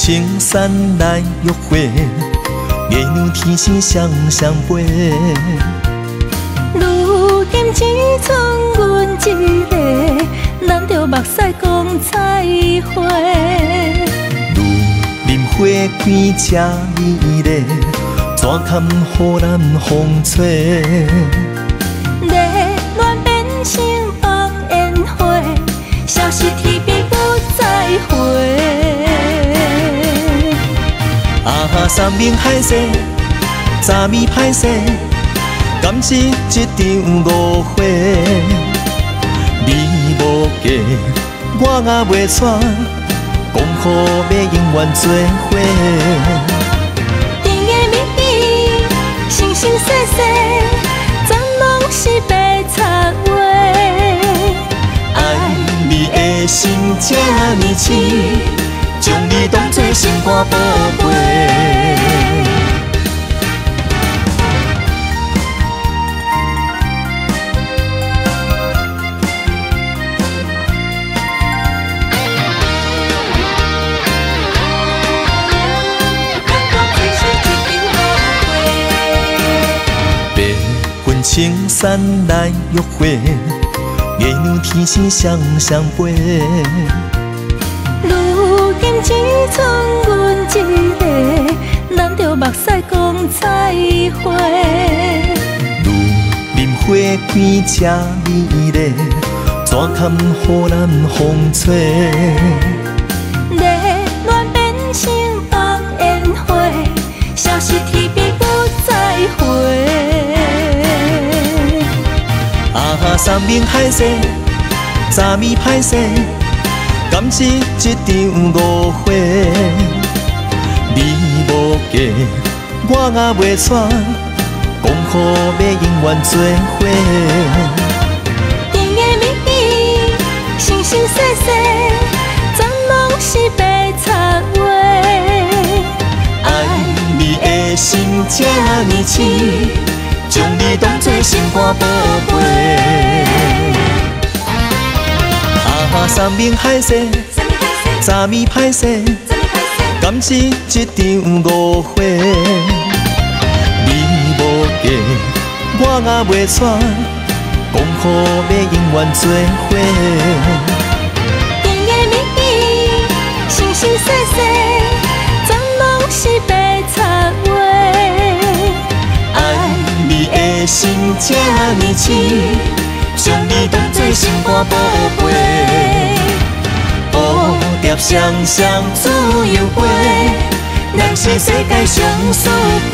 青山来约会，月亮天星双双飞。 如今只剩阮一个，难着目屎讲彩花。 如林花开这美丽，怎堪予咱风吹？ 热恋变成放烟花，消失天边不再回。 啊，山明海誓，早暝歹势，敢是一场误会？你无嫁，我也袂娶，讲好要永远做伙。 甜的蜜语，生生世世，怎拢是白插话？ 爱你的心这呢深，将你当作心肝宝贝。青山来约会，月亮天星双双飞。 如今只剩阮一个，难着目屎讲彩花。 如林花开这美丽，怎堪予咱风吹？ 热恋变成放烟花，消失天边不再回。 啊，山明海誓，早暝歹势，敢是一场误会？你无嫁，我也袂娶，讲好要永远做伙。 甜的蜜语，生生世世，怎拢是白插话？ 爱你的心这呢深，将你当作心肝宝贝。啊，山明海誓，早暝歹势，敢是一场误会？你无嫁，我也袂娶，讲好要永远做伙。 甜的蜜语，生生世世，怎拢是白插话？ 爱你的心这呢深，将你当作心肝宝贝。蝴蝶双双自由飞，咱是世界上输。